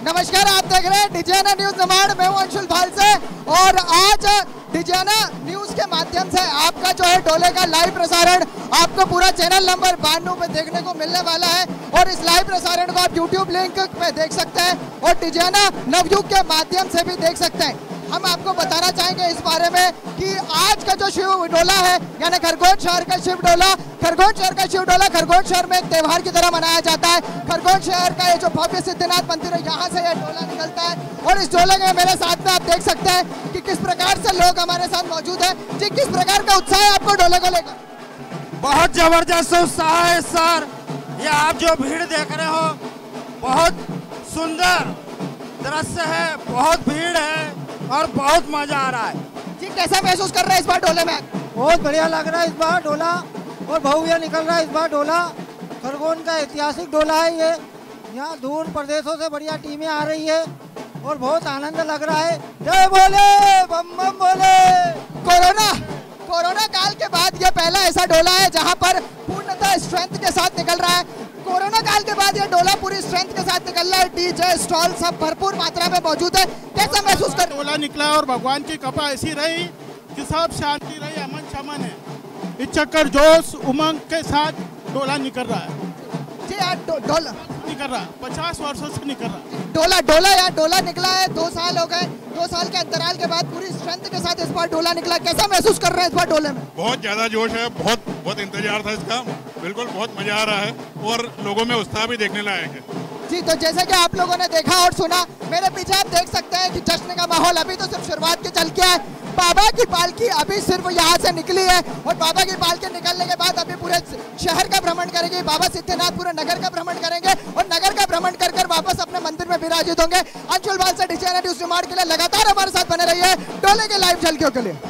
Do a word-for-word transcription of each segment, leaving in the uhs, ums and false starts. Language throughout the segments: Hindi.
नमस्कार, आप देख रहे हैं डिजाना न्यूज निमाड़। मैं हूं अंशुल भालसे और आज डिजाना न्यूज के माध्यम से आपका जो है डोले का लाइव प्रसारण आपको पूरा चैनल नंबर बानवे पे देखने को मिलने वाला है और इस लाइव प्रसारण को आप यूट्यूब लिंक पे देख सकते हैं और डिजाना नवयुग के माध्यम से भी देख सकते हैं। हम आपको बताना चाहेंगे इस बारे में कि आज का जो शिव डोला है यानी खरगोन शहर का शिव डोला, खरगोन शहर का शिव डोला खरगोन शहर में एक त्योहार की तरह मनाया जाता है। खरगोन शहर का ये जो भव्य सिद्धनाथ मंदिर है, यहाँ से ये डोला निकलता है और इस डोले के मेरे साथ में आप देख सकते हैं कि किस प्रकार से लोग हमारे साथ मौजूद है। जी, किस प्रकार का उत्साह है आपको डोले को लेकर? बहुत जबरदस्त उत्साह है सर। ये आप जो भीड़ देख रहे हो, बहुत सुंदर दृश्य है, बहुत भीड़ है और बहुत मजा आ रहा है। जी, कैसा महसूस कर रहे हैं इस बार डोले में? बहुत बढ़िया लग रहा है इस बार डोला और भव्य निकल रहा है इस बार डोला। खरगोन का ऐतिहासिक डोला है ये। यहाँ दूर प्रदेशों से बढ़िया टीमें आ रही है और बहुत आनंद लग रहा है। जय बोले, बम बम बोले। कोरोना कोरोना काल के बाद ये पहला ऐसा डोला है जहाँ पर पूर्णतः स्ट्रेंथ के साथ निकल रहा है। कोरोना काल के बाद ये डोला पूरी स्ट्रेंथ के साथ निकल रहा है। डीजे स्टॉल सब भरपूर मात्रा में मौजूद है। कैसा महसूस कर? डोला निकला और भगवान की कृपा ऐसी रही कि सब शांति रही, अमन शमन है। इस चक्कर जोश उमंग के साथ डोला निकल रहा है। जी यार, डो, डोला निकल रहा है, पचास वर्षों से निकल रहा है। डोला डोला यार डोला निकला है। दो साल हो गए, दो साल के अंतराल के बाद पूरी स्ट्रेंथ के साथ इस बार डोला निकला। कैसा महसूस कर रहे हैं इस बार डोले में? बहुत ज्यादा जोश है, बहुत बहुत इंतजार था इसका। बिल्कुल बहुत मजा आ रहा है और लोगों में उत्साह भी देखने लायक है। जी, तो जैसे कि आप लोगों ने देखा और सुना, मेरे पीछे आप देख सकते हैं कि जश्न का माहौल अभी तो सिर्फ शुरुआत की चल के है। बाबा की पालकी अभी सिर्फ यहाँ से निकली है और बाबा की पालकी निकलने के बाद अभी पूरे शहर का भ्रमण करेंगे। बाबा सिद्धनाथ पूरे नगर का भ्रमण करेंगे और नगर का भ्रमण कर कर वापस अपने मंदिर में विराजित होंगे। अंशुल भालसे डिजाना न्यूज निमाड़ के लिए लगातार हमारे साथ बने रहिए डोले के लाइव झलकियों के लिए।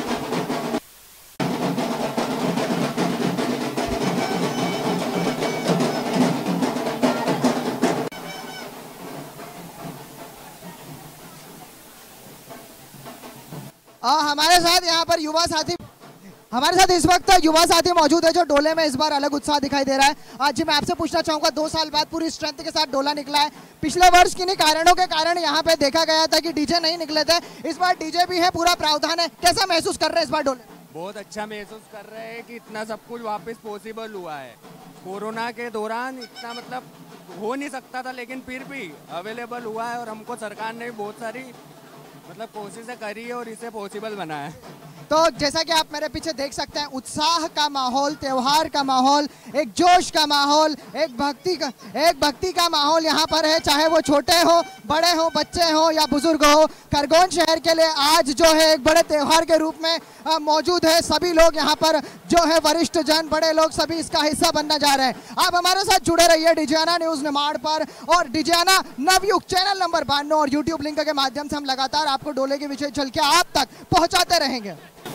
आ, हमारे साथ यहाँ पर युवा साथी हमारे साथ इस वक्त युवा साथी मौजूद है जो डोले में इस बार अलग उत्साह दिखाई दे रहा है। आज जी, मैं आपसे पूछना चाहूंगा, दो साल बाद पूरी स्ट्रेंथ के साथ डोला निकला है। पिछले वर्ष किन्हीं कारणों के कारण यहाँ पे देखा गया था कि डीजे नहीं निकले थे, इस बार डीजे भी है, पूरा प्रावधान है। कैसा महसूस कर रहे हैं इस बार डोले? बहुत अच्छा महसूस कर रहे हैं कि इतना सब कुछ वापस पॉसिबल हुआ है। कोरोना के दौरान इतना मतलब हो नहीं सकता था, लेकिन फिर भी अवेलेबल हुआ है और हमको सरकार ने बहुत सारी मतलब कोशिशें करी है और इसे पॉसिबल बनाया है। तो जैसा कि आप मेरे पीछे देख सकते हैं, उत्साह का माहौल, त्योहार का माहौल, एक जोश का माहौल, एक भक्ति का एक भक्ति का माहौल यहाँ पर है। चाहे वो छोटे हो, बड़े हो, बच्चे हो या बुजुर्ग हो, खरगोन शहर के लिए आज जो है एक बड़े त्योहार के रूप में मौजूद है। सभी लोग यहाँ पर जो है वरिष्ठ जन, बड़े लोग सभी इसका हिस्सा बनना जा रहे हैं। आप हमारे साथ जुड़े रहिए डिजाना न्यूज निमाड़ पर और डिजाना नवयुग चैनल नंबर बानवे और यूट्यूब लिंक के माध्यम से हम लगातार आपको डोले के विषय चल के आप तक पहुंचाते रहेंगे।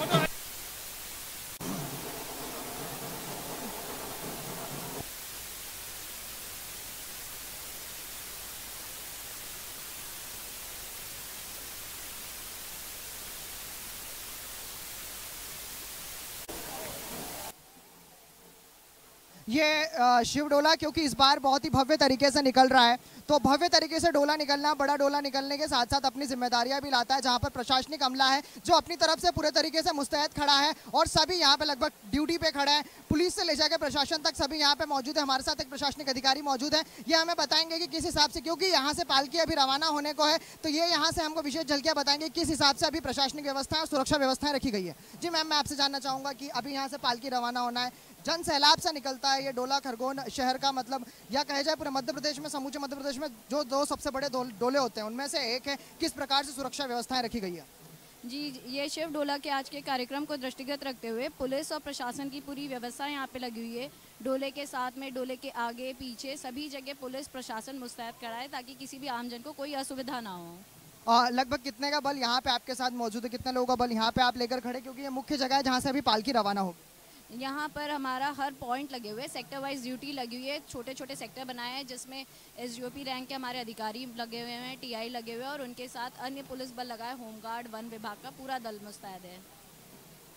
ये शिव डोला क्योंकि इस बार बहुत ही भव्य तरीके से निकल रहा है, तो भव्य तरीके से डोला निकलना, बड़ा डोला निकलने के साथ साथ अपनी जिम्मेदारियां भी लाता है। जहां पर प्रशासनिक अमला है जो अपनी तरफ से पूरे तरीके से मुस्तैद खड़ा है और सभी यहां पे लगभग ड्यूटी पे खड़े हैं। पुलिस से ले जाकर प्रशासन तक सभी यहाँ पे मौजूद है। हमारे साथ एक प्रशासनिक अधिकारी मौजूद है, ये हमें बताएंगे कि किस हिसाब से, क्योंकि यहाँ से पालकी अभी रवाना होने को है, तो ये यहाँ से हमको विशेष झलकियाँ बताएंगे किस हिसाब से अभी प्रशासनिक व्यवस्था और सुरक्षा व्यवस्थाएं रखी गई है। जी मैम, मैं आपसे जानना चाहूँगा कि अभी यहाँ से पालकी रवाना होना है, जन सैलाब से निकलता है ये डोला खरगोन शहर का, मतलब या कहे जाए पूरे मध्य प्रदेश में, समूचे मध्य प्रदेश में जो दो सबसे बड़े डोले होते हैं उनमें से एक है। किस प्रकार से सुरक्षा व्यवस्थाएं रखी गई है? जी, ये शिव डोला के आज के कार्यक्रम को दृष्टिगत रखते हुए पुलिस और प्रशासन की पूरी व्यवस्था यहाँ पे लगी हुई है। डोले के साथ में, डोले के आगे पीछे सभी जगह पुलिस प्रशासन मुस्तैद खड़ा है ताकि किसी भी आमजन को कोई असुविधा ना हो। लगभग कितने का बल यहाँ पे आपके साथ मौजूद है? कितने लोगों का बल यहाँ पे आप लेकर खड़े, क्योंकि ये मुख्य जगह है जहाँ से अभी पालकी रवाना होगी? यहाँ पर हमारा हर पॉइंट लगे हुए, सेक्टर वाइज ड्यूटी लगी हुई है। छोटे छोटे सेक्टर बनाए हैं जिसमें एसडीओपी रैंक के हमारे अधिकारी लगे हुए हैं, टीआई लगे हुए हैं और उनके साथ अन्य पुलिस बल लगा है, होमगार्ड, वन विभाग का पूरा दल मुस्तैद है।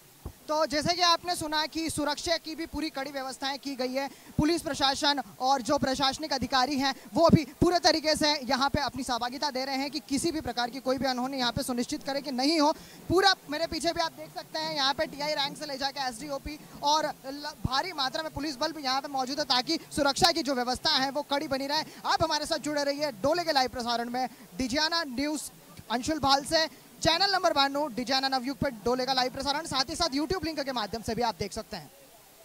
तो जैसे कि आपने सुना कि सुरक्षा की भी पूरी कड़ी व्यवस्थाएं की गई है। पुलिस प्रशासन और जो प्रशासनिक अधिकारी हैं वो भी पूरे तरीके से यहाँ पे अपनी सहभागिता दे रहे हैं कि किसी भी प्रकार की कोई भी अनहोनी यहाँ पे सुनिश्चित करे कि नहीं हो। पूरा मेरे पीछे भी आप देख सकते हैं यहाँ पे टीआई रैंक से ले जाकर एसडीओपी और भारी मात्रा में पुलिस बल भी यहाँ पे मौजूद है ताकि सुरक्षा की जो व्यवस्था है वो कड़ी बनी रहे। आप हमारे साथ जुड़े रहिए डोले के लाइव प्रसारण में। डिजियाना न्यूज़ अंशुल भाल से, चैनल नंबर बानवे डिजियाना नवयुग पे डोले का लाइव प्रसारण, साथ ही साथ यूट्यूब लिंक के माध्यम से भी आप देख सकते हैं।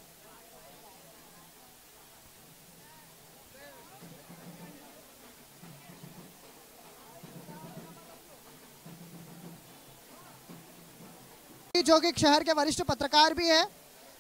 जो कि शहर के वरिष्ठ पत्रकार भी है,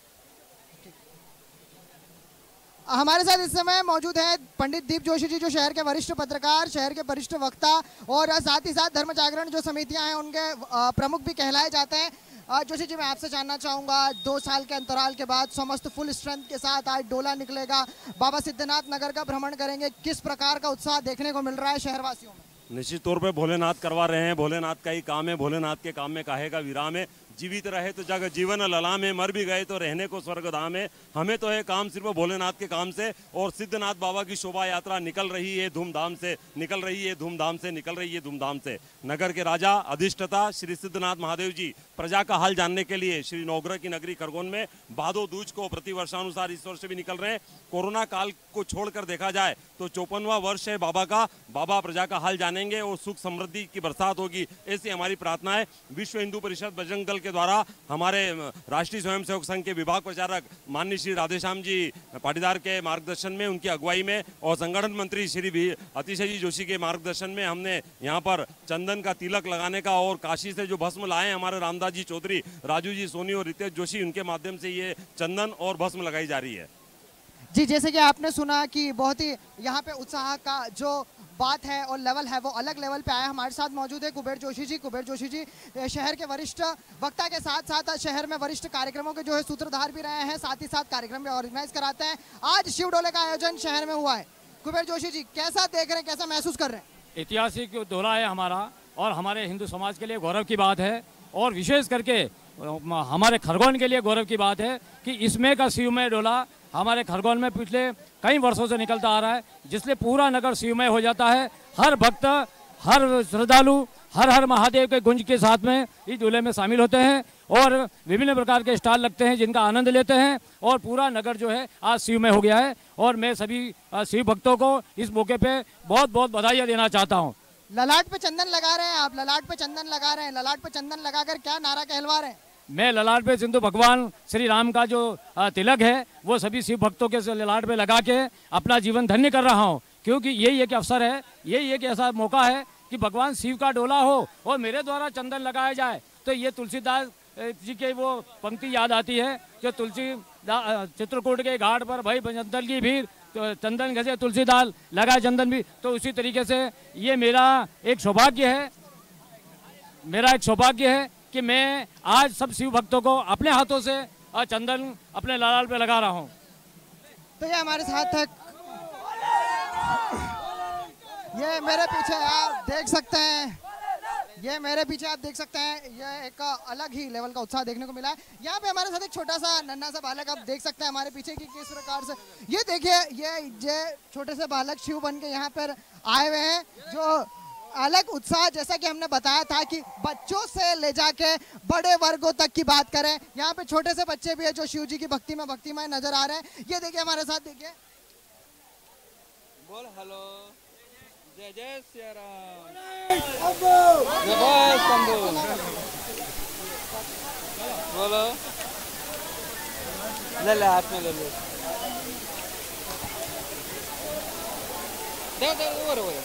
हमारे साथ इस समय मौजूद है पंडित दीप जोशी जी, जो शहर के वरिष्ठ पत्रकार, शहर के वरिष्ठ वक्ता और साथ ही साथ धर्म जागरण जो समितियां हैं उनके प्रमुख भी कहलाए जाते हैं। जोशी जी, मैं आपसे जानना चाहूँगा, दो साल के अंतराल के बाद समस्त फुल स्ट्रेंथ के साथ आज डोला निकलेगा, बाबा सिद्धनाथ नगर का भ्रमण करेंगे, किस प्रकार का उत्साह देखने को मिल रहा है शहरवासियों में? निश्चित तौर पे भोलेनाथ करवा रहे हैं, भोलेनाथ का ही काम है, भोलेनाथ के काम में काहे का विराम है। जीवित रहे तो जग जीवन ललाम है, मर भी गए तो रहने को स्वर्ग धाम है। हमें तो है काम सिर्फ भोलेनाथ के काम से, और सिद्धनाथ बाबा की शोभा यात्रा निकल रही है धूमधाम से, निकल रही है धूमधाम से, निकल रही है धूमधाम से। नगर के राजा अधिष्ठता श्री सिद्धनाथ महादेव जी प्रजा का हाल जानने के लिए श्री नवग्रह की नगरी खरगोन में भादो दूज को प्रतिवर्षानुसार इस वर्ष भी निकल रहे हैं। कोरोना काल को छोड़कर देखा जाए तो चौपनवा वर्ष है बाबा का। बाबा प्रजा का हाल जानेंगे और सुख समृद्धि की बरसात होगी, ऐसी हमारी प्रार्थना है। विश्व हिंदू परिषद बजरंग दल के द्वारा हमारे राष्ट्रीय स्वयंसेवक संघ के विभाग प्रचारक माननीय श्री राधेश्याम जी पाटीदार के मार्गदर्शन में, उनकी अगुवाई में, और संगठन मंत्री श्री अतिशय जी जोशी के मार्गदर्शन में हमने यहाँ पर चंदन का तिलक लगाने का, और काशी से जो भस्म लाए हमारे रामदास जी चौधरी, राजू जी सोनी और रितेश जोशी, उनके माध्यम से ये चंदन और भस्म लगाई जा रही है। जी, जैसे कि आपने सुना कि बहुत ही यहाँ पे उत्साह का जो बात है और लेवल है वो अलग लेवल पे आया। हमारे साथ मौजूद है कुबेर जोशी जी। कुबेर जोशी जी शहर के वरिष्ठ वक्ता के साथ साथ शहर में वरिष्ठ कार्यक्रमों के जो है सूत्रधार भी रहे हैं, साथ ही साथ कार्यक्रम भी ऑर्गेनाइज कराते हैं। आज शिव डोले का आयोजन शहर में हुआ है। कुबेर जोशी जी, कैसा देख रहे हैं, कैसा महसूस कर रहे हैं? ऐतिहासिक डोला है हमारा, और हमारे हिंदू समाज के लिए गौरव की बात है, और विशेष करके हमारे खरगोन के लिए गौरव की बात है कि इसमें का शिवमय डोला हमारे खरगोन में पिछले कई वर्षों से निकलता आ रहा है, जिससे पूरा नगर शिवमय हो जाता है। हर भक्त, हर श्रद्धालु हर हर महादेव के गुंज के साथ में इस डोले में शामिल होते हैं, और विभिन्न प्रकार के स्टॉल लगते हैं जिनका आनंद लेते हैं, और पूरा नगर जो है आज शिवमय हो गया है। और मैं सभी शिव भक्तों को इस मौके पे बहुत बहुत बधाइयाँ देना चाहता हूँ। ललाट पे चंदन लगा रहे हैं आप, ललाट पे चंदन लगा रहे हैं, ललाट पे चंदन लगाकर क्या नारा कहलवा रहे हैं? मैं ललाट पे सिंधु भगवान श्री राम का जो तिलक है वो सभी शिव भक्तों के ललाट पे लगा के अपना जीवन धन्य कर रहा हूँ, क्योंकि यही एक अवसर है, यही एक ऐसा मौका है कि भगवान शिव का डोला हो और मेरे द्वारा चंदन लगाया जाए। तो ये तुलसीदास जी के वो पंक्ति याद आती है, जो तुलसी चित्रकूट के घाट पर भाई चंदन की भीड़, तो चंदन घसे तुलसीदास लगाए चंदन भी। तो उसी तरीके से ये मेरा एक सौभाग्य है, मेरा एक सौभाग्य है कि मैं आज सब शिव भक्तों को अपने हाथों से चंदन अपने लाल पे लगा रहा हूँ। तो ये हमारे साथ है, ये मेरे पीछे आप देख सकते हैं, ये मेरे पीछे आप देख सकते हैं, ये एक अलग ही लेवल का उत्साह देखने को मिला है। यहाँ पे हमारे साथ एक छोटा सा नन्हा सा बालक आप देख सकते हैं हमारे पीछे कि किस प्रकार से, ये देखिए, ये ये छोटे से बालक शिव बन के यहाँ पर आए हुए हैं। जो अलग उत्साह, जैसा कि हमने बताया था कि बच्चों से ले जाके बड़े वर्गों तक की बात करें, यहाँ पे छोटे से बच्चे भी है जो शिव जी की भक्ति में भक्तिमय नजर आ रहे हैं। ये देखिए हमारे साथ, देखिए, बोल हेलो, जय जय श्री राम, बोलो, ले ले हाथ में ले ले, दे दे ओवर ओवर।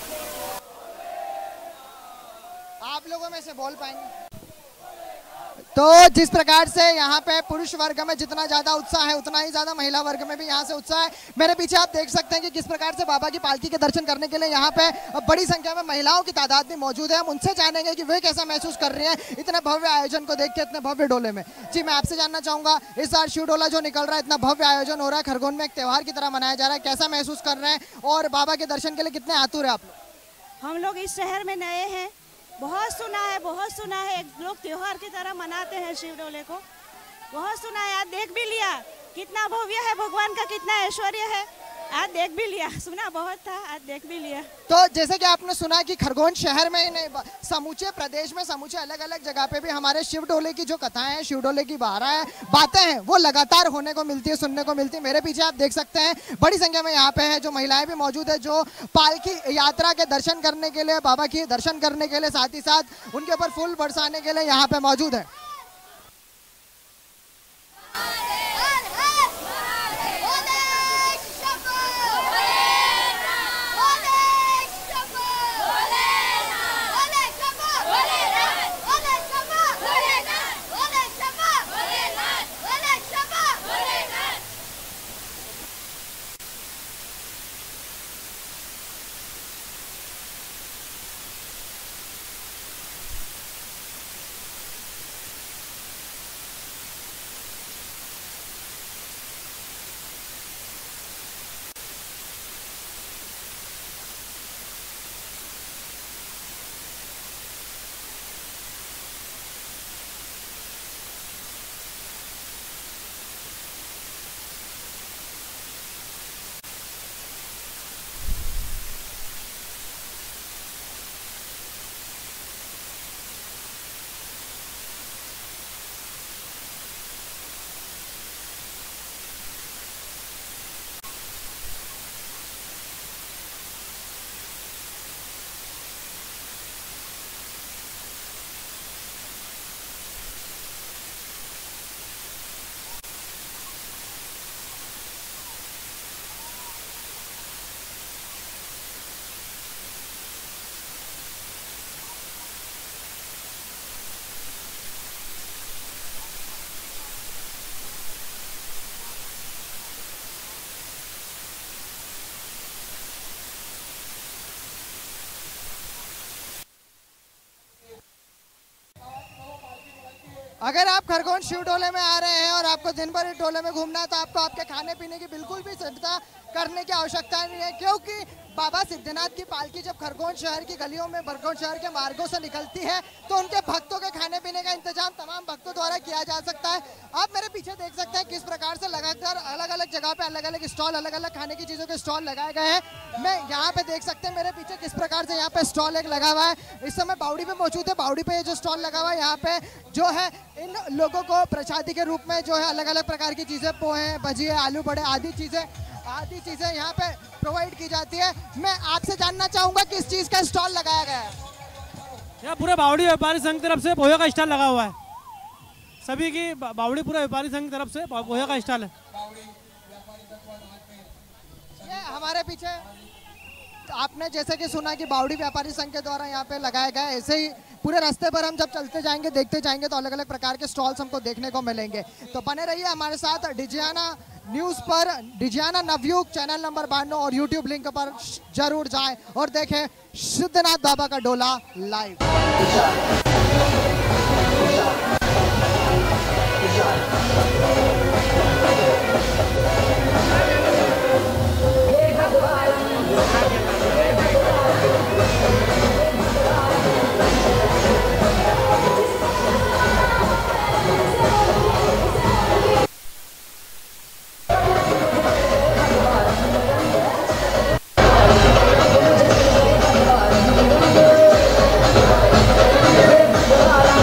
आप लोगों में से बोल पाएंगे? तो जिस प्रकार से यहाँ पे पुरुष वर्ग में जितना ज्यादा उत्साह है उतना ही ज्यादा महिला वर्ग में भी यहाँ से उत्साह है। मेरे पीछे आप देख सकते हैं कि किस प्रकार से बाबा की पालकी के दर्शन करने के लिए यहाँ पे बड़ी संख्या में महिलाओं की तादाद भी मौजूद है। हम उनसे जानेंगे कि वे कैसा महसूस कर रही हैं इतने भव्य आयोजन को देख के, इतने भव्य डोले में। जी मैं आपसे जानना चाहूंगा, इस बार शिव डोला जो निकल रहा है, इतना भव्य आयोजन हो रहा है, खरगोन में एक त्योहार की तरह मनाया जा रहा है, कैसा महसूस कर रहे हैं और बाबा के दर्शन के लिए कितने आतुर है आप लोग? हम लोग इस शहर में नए हैं, बहुत सुना है बहुत सुना है लोग त्योहार की तरह मनाते हैं शिव डोले को, बहुत सुना है। आज देख भी लिया कितना भव्य है, भगवान का कितना ऐश्वर्य है, आज देख भी लिया। सुना बहुत था, आज देख भी लिया। तो जैसे कि आपने सुना कि खरगोन शहर में ही नहीं, समूचे प्रदेश में समूचे अलग अलग जगह पे भी हमारे शिव डोले की जो कथाएं हैं, शिव डोले की बाराएं बातें हैं, वो लगातार होने को मिलती है, सुनने को मिलती है। मेरे पीछे आप देख सकते हैं बड़ी संख्या में यहाँ पे है जो महिलाएं भी मौजूद है, जो पालकी यात्रा के दर्शन करने के लिए, बाबा की दर्शन करने के लिए, साथ ही साथ उनके ऊपर फूल बरसाने के लिए यहाँ पे मौजूद है। अगर आप खरगोन शिव डोले में आ रहे हैं और आपको दिन भर इस डोले में घूमना है तो आपको आपके खाने पीने की बिल्कुल भी चिंता करने की आवश्यकता नहीं है, क्योंकि बाबा सिद्धनाथ की पालकी जब खरगोन शहर की गलियों में, खरगोन शहर के मार्गों से निकलती है तो उनके भक्तों के खाने पीने का इंतजाम तमाम भक्तों द्वारा किया जा सकता है। आप मेरे पीछे देख सकते हैं किस प्रकार से लगातार अलग अलग जगह पे अलग अलग स्टॉल, अलग अलग खाने की चीज़ों के स्टॉल लगाए गए हैं। मैं यहाँ पे देख सकते हैं मेरे पीछे किस प्रकार से यहाँ पे स्टॉल एक लगा हुआ है। इस समय बावड़ी पे मौजूद है, बावड़ी पे जो स्टॉल लगा हुआ है यहाँ पे जो है इन लोगों को प्रसादी के रूप में जो है अलग अलग प्रकार की चीज़ें, पोहे, भजिए, आलू बड़े आदि चीज़ें आदि चीज़ें यहाँ पे प्रोवाइड की जाती है। मैं आपसे जानना चाहूँगा किस चीज़ का स्टॉल लगाया गया है? यहाँ पूरे बावड़ी व्यापारी संघ तरफ से पोहे का स्टॉल लगा हुआ है, सभी की बावड़ी पूरे व्यापारी संघ तरफ से पोहे का स्टॉल है। ये हमारे पीछे आपने जैसे कि सुना कि बावड़ी व्यापारी संघ के द्वारा यहाँ पे लगाया गया है, ऐसे ही पूरे रास्ते पर हम जब चलते जाएंगे, देखते जाएंगे तो अलग अलग प्रकार के स्टॉल्स हमको देखने को मिलेंगे। तो बने रहिए हमारे साथ डिजियाना न्यूज़ पर, डिजियाना नवयुग चैनल नंबर बानवे और यूट्यूब लिंक पर जरूर जाएं और देखें सिद्धनाथ बाबा का डोला लाइव। Bye.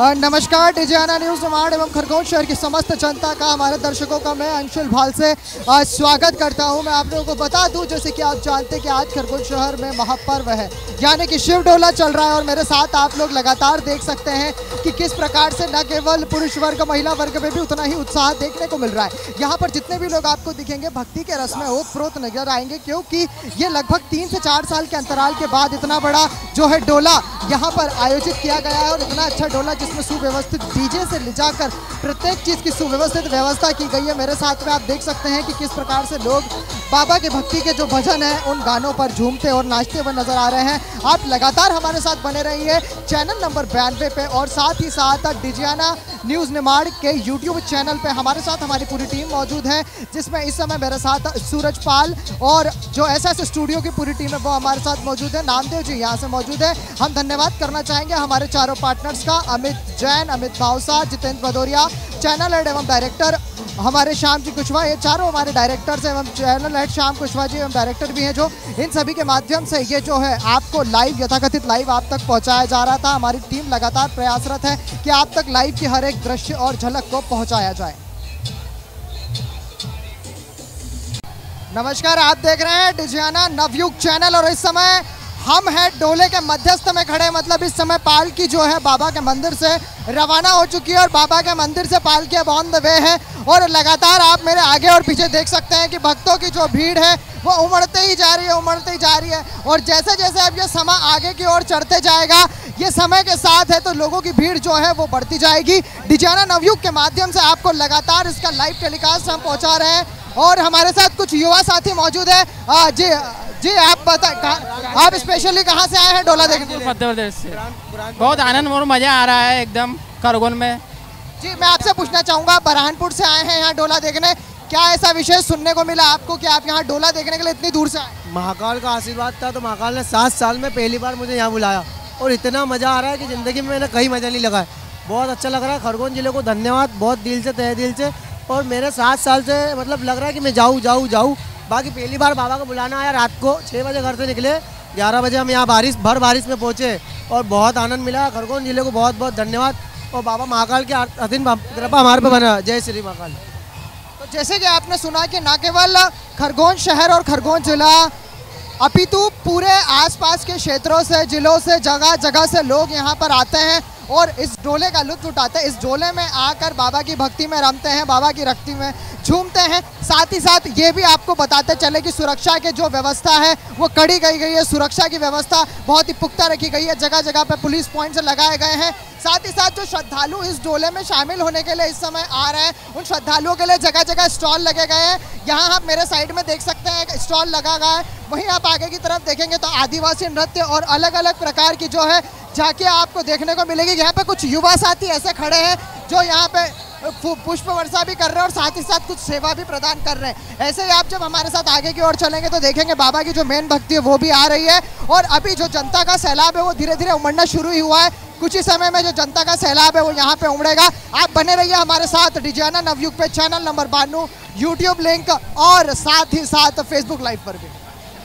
नमस्कार, डिजियाना न्यूज निमाड़ एवं खरगोन शहर की समस्त जनता का, हमारे दर्शकों का मैं अंशुल भाल से स्वागत करता हूं। मैं आप लोगों को बता दूं, जैसे कि आप जानते हैं कि आज खरगोन शहर में महापर्व है, यानी कि शिव डोला चल रहा है। और मेरे साथ आप लोग लगातार देख सकते हैं कि किस प्रकार से न केवल पुरुष वर्ग महिला वर्ग में भी उतना ही उत्साह देखने को मिल रहा है। यहाँ पर जितने भी लोग आपको दिखेंगे भक्ति के रस में ओतप्रोत नजर आएंगे, क्योंकि ये लगभग तीन से चार साल के अंतराल के बाद इतना बड़ा जो है डोला यहाँ पर आयोजित किया गया है। और इतना अच्छा डोला जिसमें सुव्यवस्थित डीजे से ले जाकर प्रत्येक चीज़ की सुव्यवस्थित व्यवस्था की गई है। मेरे साथ में आप देख सकते हैं कि किस प्रकार से लोग बाबा के भक्ति के जो भजन है उन गानों पर झूमते और नाचते हुए नजर आ रहे हैं। आप लगातार हमारे साथ बने रहिए चैनल नंबर बयानवे पे, और साथ ही साथ डिजियाना न्यूज निमाड़ के यूट्यूब चैनल पे हमारे साथ हमारी पूरी टीम मौजूद है, जिसमें इस समय मेरे साथ सूरज पाल और जो एस एस स्टूडियो की पूरी टीम है वो हमारे साथ मौजूद है। नामदेव जी यहाँ से मौजूद है। हम धन्यवाद करना चाहेंगे हमारे चारों पार्टनर्स का, अमित जैन, अमित भावसा, जितेंद्र भदौरिया, चैनल हेड एवं डायरेक्टर हमारे श्याम जी कुशवाहा, ये चारों हमारे डायरेक्टर्स एवं चैनल हेड श्याम कुशवाहा जी एवं डायरेक्टर भी हैं, जो इन सभी के माध्यम से ये जो है आपको लाइव यथाकथित लाइव आप तक पहुंचाया जा रहा था। हमारी टीम लगातार प्रयासरत है कि आप तक लाइव की हर एक दृश्य और झलक को पहुंचाया जाए। नमस्कार, आप देख रहे हैं डिजियाना नवयुग चैनल, और इस समय हम हैं डोले के मध्यस्थ में खड़े, मतलब इस समय पालकी जो है बाबा के मंदिर से रवाना हो चुकी है और बाबा के मंदिर से पालकी अब ऑन द वे है। और लगातार आप मेरे आगे और पीछे देख सकते हैं कि भक्तों की जो भीड़ है वो उमड़ते ही जा रही है, उमड़ते ही जा रही है। और जैसे जैसे अब ये समय आगे की ओर चढ़ते जाएगा, ये समय के साथ है तो लोगों की भीड़ जो है वो बढ़ती जाएगी। डिजियाना नवयुग के माध्यम से आपको लगातार इसका लाइव टेलीकास्ट हम पहुँचा रहे हैं। और हमारे साथ कुछ युवा साथी मौजूद है। आ, जी जी आप बता, आप स्पेशली कहाँ से आए हैं डोला देखने? मध्य प्रदेश से। बहुत आनंद और मजा आ रहा है एकदम खरगोन में। जी मैं आपसे पूछना चाहूँगा, बरहानपुर से आए हैं यहाँ डोला देखने, क्या ऐसा विशेष सुनने को मिला आपको कि आप यहाँ डोला देखने के लिए इतनी दूर से आए? महाकाल का आशीर्वाद था, तो महाकाल ने सात साल में पहली बार मुझे यहाँ बुलाया और इतना मज़ा आ रहा है कि ज़िंदगी में मैंने कहीं मज़ा नहीं लगा है। बहुत अच्छा लग रहा है। खरगोन जिले को धन्यवाद बहुत दिल से, तहे दिल से। और मेरे सात साल से मतलब लग रहा है कि मैं जाऊँ जाऊँ जाऊँ बाकी पहली बार बाबा को बुलाना आया। रात को छः बजे घर से निकले, ग्यारह बजे हम यहाँ बारिश भर बारिश में पहुँचे और बहुत आनंद मिला। खरगोन जिले को बहुत बहुत धन्यवाद। और बाबा महाकाल की असीम कृपा हमारे पे बना। जय श्री महाकाल। तो जैसे कि आपने सुना कि न केवल खरगोन शहर और खरगोन जिला अपितु पूरे आसपास के क्षेत्रों से, जिलों से, जगह जगह से लोग यहाँ पर आते हैं और इस डोले का लुत्फ उठाते हैं। इस डोले में आकर बाबा की भक्ति में रमते हैं, बाबा की रक्ति में झूमते हैं। साथ ही साथ ये भी आपको बताते चले कि सुरक्षा की जो व्यवस्था है वो कड़ी गई गई है। सुरक्षा की व्यवस्था बहुत ही पुख्ता रखी गई है, जगह जगह पे पुलिस पॉइंट्स लगाए गए हैं। साथ ही साथ जो श्रद्धालु इस डोले में शामिल होने के लिए इस समय आ रहे हैं, उन श्रद्धालुओं के लिए जगह जगह स्टॉल लगे गए हैं। यहाँ आप मेरे साइड में देख सकते हैं एक स्टॉल लगा गया है। वहीं आप आगे की तरफ देखेंगे तो आदिवासी नृत्य और अलग अलग प्रकार की जो है झांकियाँ आपको देखने को मिलेगी। यहाँ पे कुछ युवा साथी ऐसे खड़े हैं जो यहाँ पे पुष्प वर्षा भी कर रहे हैं और साथ ही साथ कुछ सेवा भी प्रदान कर रहे हैं। ऐसे ही आप जब हमारे साथ आगे की ओर चलेंगे तो देखेंगे बाबा की जो मेन भक्ति है वो भी आ रही है। और अभी जो जनता का सैलाब है वो धीरे धीरे उमड़ना शुरू ही हुआ है। कुछ ही समय में जो जनता का सैलाब है वो यहाँ पे उमड़ेगा। आप बने रहिए हमारे साथ डिजियाना नवयुग पे, चैनल नंबर बानवे, यूट्यूब लिंक और साथ ही साथ फेसबुक लाइव पर भी।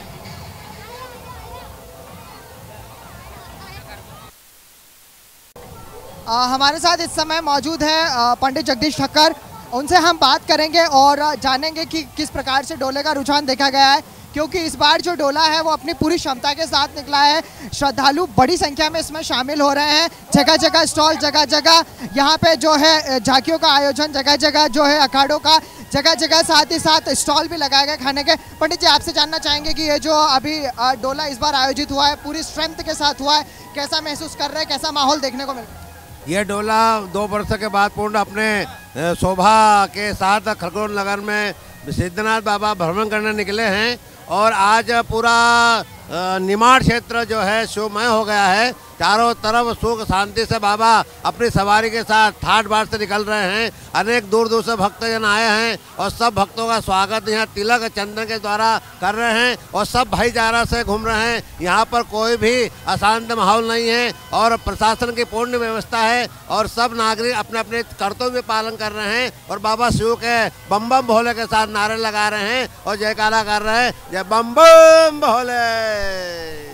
आ, हमारे साथ इस समय मौजूद है पंडित जगदीश ठक्कर। उनसे हम बात करेंगे और जानेंगे कि किस प्रकार से डोले का रुझान देखा गया है, क्योंकि इस बार जो डोला है वो अपनी पूरी क्षमता के साथ निकला है। श्रद्धालु बड़ी संख्या में इसमें शामिल हो रहे हैं। जगह जगह स्टॉल, जगह जगह यहाँ पे जो है झांकियों का आयोजन, जगह जगह जो है अखाड़ों का, जगह जगह साथ ही साथ स्टॉल भी लगाए गए खाने के। पंडित जी आपसे जानना चाहेंगे कि ये जो अभी डोला इस बार आयोजित हुआ है पूरी स्ट्रेंथ के साथ हुआ है, कैसा महसूस कर रहे हैं, कैसा माहौल देखने को मिल रहा है? यह डोला दो वर्ष के बाद पूर्ण अपने शोभा के साथ खरगोन नगर में सिद्धनाथ बाबा भ्रमण करने निकले हैं और आज पूरा निमाड़ क्षेत्र जो है शिवमय हो गया है। चारों तरफ सुख शांति से बाबा अपनी सवारी के साथ ठाट बाट से निकल रहे हैं। अनेक दूर दूर से भक्तजन आए हैं और सब भक्तों का स्वागत यहाँ तिलक चंदन के द्वारा कर रहे हैं और सब भाईचारा से घूम रहे हैं। यहाँ पर कोई भी अशांत माहौल नहीं है और प्रशासन की पूर्ण व्यवस्था है और सब नागरिक अपने अपने कर्तव्य पालन कर रहे हैं और बाबा शिव के बम बम भोले के साथ नारे लगा रहे हैं और जयकारा कर रहे हैं, जय बम बम भोले।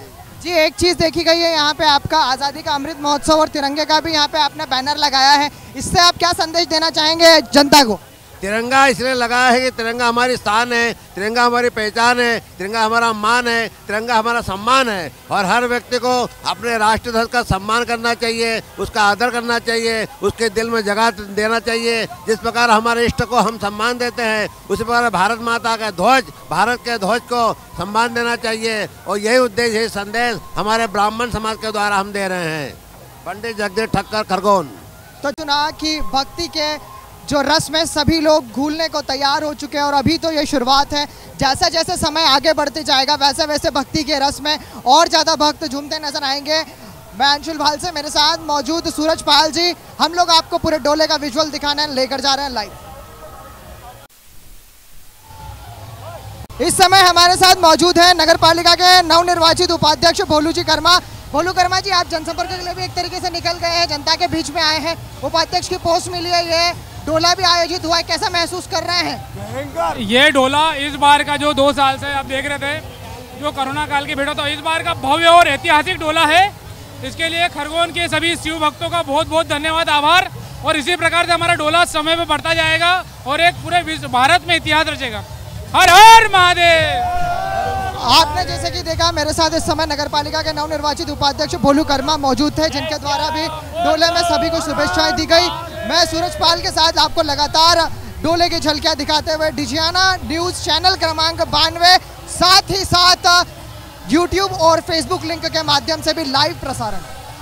जी, एक चीज देखी गई है यहाँ पे आपका आज़ादी का अमृत महोत्सव और तिरंगे का भी यहाँ पे आपने बैनर लगाया है, इससे आप क्या संदेश देना चाहेंगे जनता को? तिरंगा इसलिए लगाया है कि तिरंगा हमारी शान है, तिरंगा हमारी पहचान है, तिरंगा हमारा मान है, तिरंगा हमारा सम्मान है और हर व्यक्ति को अपने राष्ट्रीय ध्वज का सम्मान करना चाहिए, उसका आदर करना चाहिए, उसके दिल में जगह देना चाहिए। जिस प्रकार हमारे इष्ट को हम सम्मान देते हैं उसी प्रकार भारत माता का ध्वज, भारत के ध्वज को सम्मान देना चाहिए और यही उद्देश्य, यही संदेश हमारे ब्राह्मण समाज के द्वारा हम दे रहे हैं। पंडित जगदीश ठक्कर, खरगोन। तो चुनाव की भक्ति के जो रस में सभी लोग घूलने को तैयार हो चुके हैं और अभी तो ये शुरुआत है। जैसा जैसे समय आगे बढ़ते जाएगा वैसे वैसे भक्ति के रस में और ज़्यादा भक्त झूमते नजर आएंगे। मैं अंशुल भाल से मेरे साथ मौजूद सूरज पाल जी, हम लोग आपको पूरे डोले का विजुअल दिखाने लेकर जा रहे हैं लाइव। इस समय हमारे साथ मौजूद है नगर पालिका के नवनिर्वाचित उपाध्यक्ष भोलू जी कर्मा। भोलू कर्मा जी, आप जनसंपर्क के लिए भी एक तरीके से निकल गए हैं, जनता के बीच में आए हैं, उपाध्यक्ष की पोस्ट मिली है, ये डोला भी आयोजित हुआ है, कैसा महसूस कर रहे हैं? ये डोला इस बार का जो दो साल से आप देख रहे थे जो कोरोना काल की भीड़, तो इस बार का भव्य और ऐतिहासिक डोला है। इसके लिए खरगोन के सभी शिव भक्तों का बहुत बहुत धन्यवाद, आभार। और इसी प्रकार से हमारा डोला समय में बढ़ता जाएगा और एक पूरे विश्व भारत में इतिहास रचेगा। हर हर महादेव। आपने जैसे कि देखा मेरे साथ इस समय नगर पालिका के नवनिर्वाचित उपाध्यक्ष भोलू कर्मा मौजूद थे, जिनके द्वारा भी डोले में सभी को शुभेच्छाएं दी गई। मैं सूरज पाल के साथ आपको लगातार डोले की झलकियां दिखाते हुए डिजियाना न्यूज चैनल क्रमांक बानवे, साथ ही साथ यूट्यूब और फेसबुक लिंक के माध्यम से भी लाइव प्रसारण।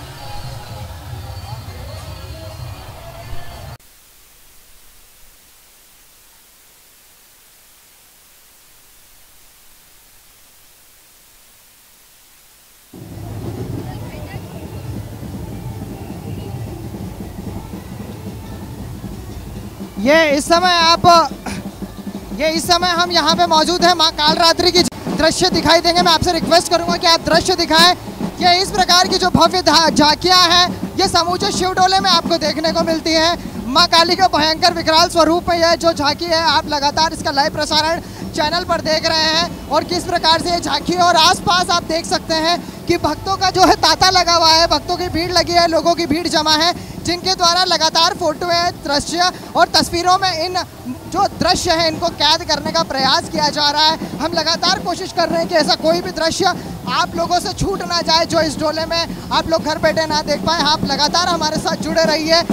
ये इस समय आप ये इस समय हम यहाँ पे मौजूद हैं, माँ कालरात्रि की दृश्य दिखाई देंगे। मैं आपसे रिक्वेस्ट करूंगा कि आप दृश्य दिखाएं। ये इस प्रकार की जो भव्य झांकियाँ हैं ये समूचे शिवडोले में आपको देखने को मिलती हैं। माँ काली के भयंकर विकराल स्वरूप में यह जो झांकी है, आप लगातार इसका लाइव प्रसारण चैनल पर देख रहे हैं और किस प्रकार से ये झांकी और आसपास आप देख सकते हैं कि भक्तों का जो है तांता लगा हुआ है, भक्तों की भीड़ लगी है, लोगों की भीड़ जमा है, जिनके द्वारा लगातार फोटो है, दृश्य और तस्वीरों में इन जो दृश्य है इनको कैद करने का प्रयास किया जा रहा है। हम लगातार कोशिश कर रहे हैं कि ऐसा कोई भी दृश्य आप लोगों से छूट ना जाए जो इस डोले में आप लोग घर बैठे ना देख पाए। आप लगातार हमारे साथ जुड़े रहिए।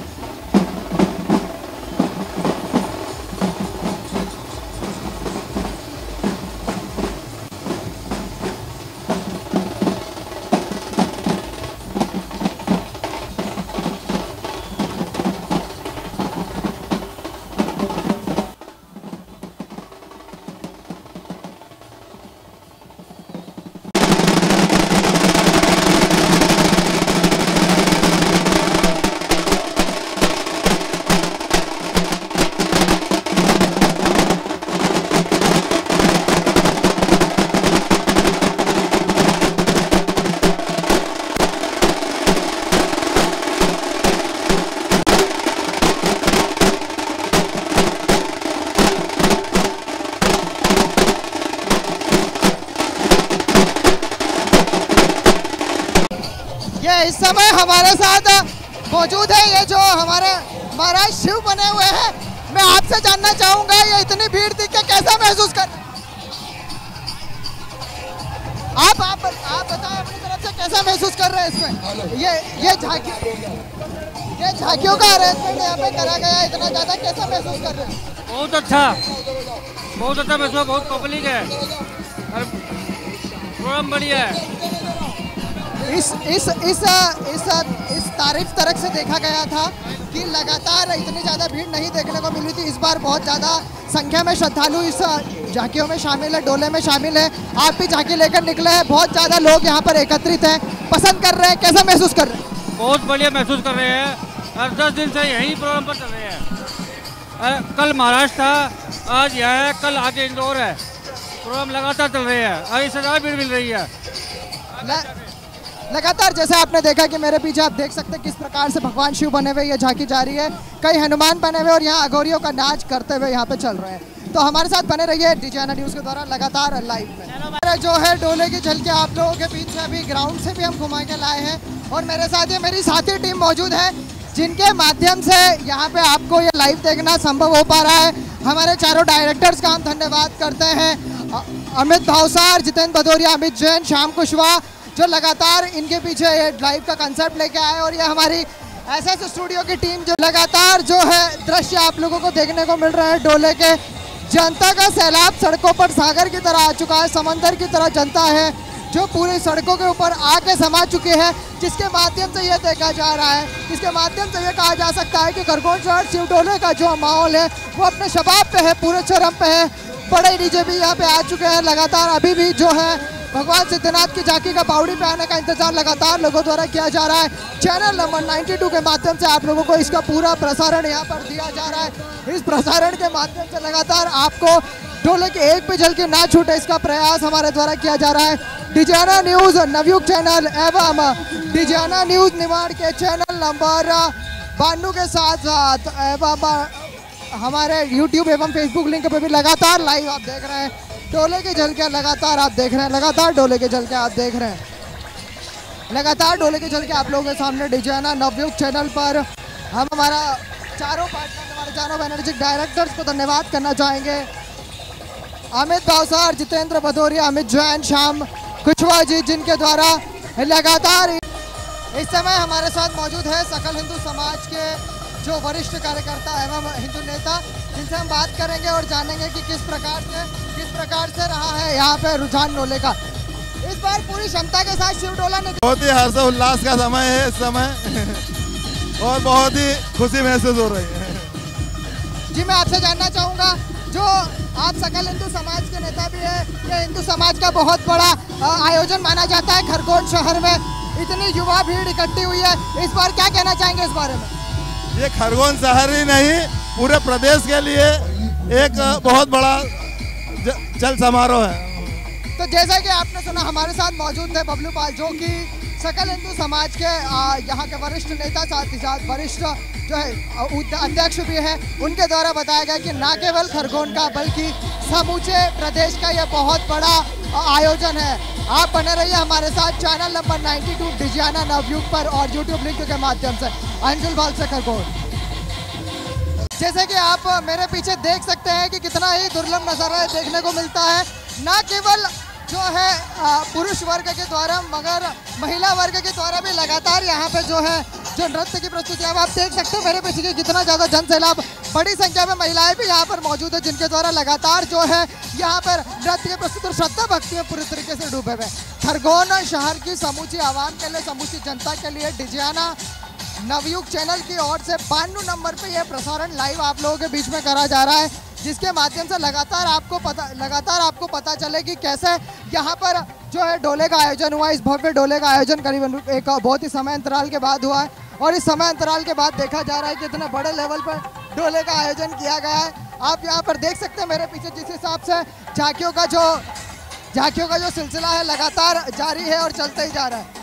इस समय हमारे साथ मौजूद है ये जो हमारे महाराज शिव बने हुए हैं। मैं आपसे जानना चाहूंगा ये इतनी भीड़ देख के कैसा महसूस कर आप आप आप बताएं अपनी तरफ से कैसा महसूस कर रहे हैं इसमें? ये ये झांकी ये झांकियों का अरेंजमेंट यहाँ पे करा गया है, इतना ज्यादा कैसा महसूस कर रहे हैं? बहुत अच्छा, बहुत अच्छा महसूस, बहुत पब्लिक है, प्रोग्राम बढ़िया है। इस इस इस इस इस तारीफ तरक से देखा गया था कि लगातार इतनी ज़्यादा भीड़ नहीं देखने को मिली थी। इस बार बहुत ज़्यादा संख्या में श्रद्धालु इस झांकियों में शामिल है, डोले में शामिल है। आप भी झांकी लेकर निकले हैं, बहुत ज़्यादा लोग यहाँ पर एकत्रित हैं, पसंद कर रहे हैं, कैसा महसूस कर रहे हैं? बहुत बढ़िया महसूस कर रहे हैं। हर दस दिन से यही प्रोग्राम पर चल रहे हैं। कल महाराष्ट्र था, आज यहाँ है, कल आगे इंदौर है। प्रोग्राम लगातार चल रहे हैं, अभी से ज़्यादा भीड़ मिल रही है लगातार। जैसे आपने देखा कि मेरे पीछे आप देख सकते हैं किस प्रकार से भगवान शिव बने हुए ये झांकी जा रही है। कई हनुमान बने हुए और यहाँ अघोरियों का नाच करते हुए यहाँ पे चल रहे हैं। तो हमारे साथ बने रहिए डिजाना न्यूज़ के द्वारा लगातार लाइव में। जो है डोले की झलके आप लोगों के बीच में अभी ग्राउंड से भी हम घुमा के लाए हैं और मेरे साथ ये मेरी साथी टीम मौजूद है जिनके माध्यम से यहाँ पे आपको ये लाइव देखना संभव हो पा रहा है। हमारे चारों डायरेक्टर्स का हम धन्यवाद करते हैं, अमित भावसार, जितेंद्र भदौरिया, अमित जैन, श्याम कुशवाहा, जो लगातार इनके पीछे ये लाइव का कंसेप्ट लेके आए, और ये हमारी एस एस स्टूडियो की टीम जो लगातार जो है दृश्य आप लोगों को देखने को मिल रहे हैं। डोले के जनता का सैलाब सड़कों पर सागर की तरह आ चुका है, समंदर की तरह जनता है जो पूरी सड़कों के ऊपर आके समा चुकी है, जिसके माध्यम से ये देखा जा रहा है, जिसके माध्यम से ये कहा जा सकता है कि खरगोन शहर शिव डोले का जो माहौल है वो अपने शबाब पे है, पूरे चरम पे है। बड़े डीजे भी यहाँ पे आ चुके हैं, लगातार अभी भी जो है भगवान सिद्धनाथ की झांकी का बावड़ी पे आने का इंतजार लगातार लोगों द्वारा किया जा रहा है। चैनल नंबर बानवे के माध्यम से आप लोगों को इसका पूरा प्रसारण यहाँ पर दिया जा रहा है। इस प्रसारण के माध्यम से लगातार आपको डोले के एक भी झलकी ना छूटे इसका प्रयास हमारे द्वारा किया जा रहा है। डिजाना न्यूज़ नवयुग चैनल एवं डिजाना न्यूज़ निमाड़ के चैनल नंबर बानवे के साथ साथ एवं हमारे यूट्यूब एवं फेसबुक लिंक पे भी लगातार लाइव आप देख रहे हैं। डोले के झलके लगातार आप देख रहे हैं, लगातार डोले के झलके आप देख रहे हैं, लगातार डोले के झलके आप लोगों के सामने डिजाना नवयुग चैनल पर। हम हमारा चारों पार्टनर, हमारे चारों एनर्जिक डायरेक्टर्स को धन्यवाद करना चाहेंगे, अमित भावसार, जितेंद्र भदौरिया, अमित जैन, श्याम कुशवाहा जी, जिनके द्वारा लगातार इस समय हमारे साथ मौजूद है सकल हिंदू समाज के जो वरिष्ठ कार्यकर्ता एवं हिंदू नेता, जिनसे हम बात करेंगे और जानेंगे कि किस प्रकार से किस प्रकार से रहा है यहाँ पे रुझान डोले का। इस बार पूरी क्षमता के साथ शिव डोला ने बहुत ही हर्ष उल्लास का समय है इस समय और बहुत ही खुशी महसूस हो रही है। जी मैं आपसे जानना चाहूँगा, जो आप सकल हिंदू समाज के नेता भी है, ये हिंदू समाज का बहुत बड़ा आयोजन माना जाता है खरगोन शहर में, इतनी युवा भीड़ इकट्ठी हुई है, इस बार क्या कहना चाहेंगे इस बारे में? ये खरगोन शहर ही नहीं पूरे प्रदेश के लिए एक बहुत बड़ा जल समारोह है। तो जैसा कि आपने सुना, हमारे साथ मौजूद थे बबलू पाल, जो कि सकल हिंदू समाज के यहाँ के वरिष्ठ नेता, साथ ही साथ वरिष्ठ जो है अध्यक्ष भी है। उनके द्वारा बताया गया कि न केवल खरगोन का बल्कि समूचे प्रदेश का यह बहुत बड़ा आयोजन है। आप बने रहिए हमारे साथ चैनल नंबर बानवे डिजाना नवयुग पर और यूट्यूब लिंक के माध्यम से। अंजुल भाल से खरगोन। जैसे कि आप मेरे पीछे देख सकते हैं कि कितना ही दुर्लभ नज़ारा देखने को मिलता है, न केवल जो है पुरुष वर्ग के द्वारा मगर महिला वर्ग के द्वारा भी लगातार यहाँ पे जो है जो नृत्य की प्रस्तुति आप देख सकते हैं मेरे पीछे कि कितना ज़्यादा जन सैलाब, बड़ी संख्या में महिलाएं भी यहाँ पर मौजूद है, जिनके द्वारा लगातार जो है यहाँ पर नृत्य की प्रस्तुति और श्रद्धा भक्ति में पूरी तरीके से डूबे हुए। खरगोन शहर की समूची आवाम के लिए, समूची जनता के लिए डिजाना नवयुग चैनल की ओर से बानवे नंबर पे यह प्रसारण लाइव आप लोगों के बीच में करा जा रहा है, जिसके माध्यम से लगातार आपको पता लगातार आपको पता चले कि कैसे यहाँ पर जो है डोले का आयोजन हुआ। इस भव्य डोले का आयोजन करीबन एक बहुत ही समय अंतराल के बाद हुआ है और इस समय अंतराल के बाद देखा जा रहा है कि इतने बड़े लेवल पर डोले का आयोजन किया गया है। आप यहाँ पर देख सकते हैं मेरे पीछे जिस हिसाब से झांकियों का जो झांकियों का जो सिलसिला है लगातार जारी है और चलते ही जा रहा है।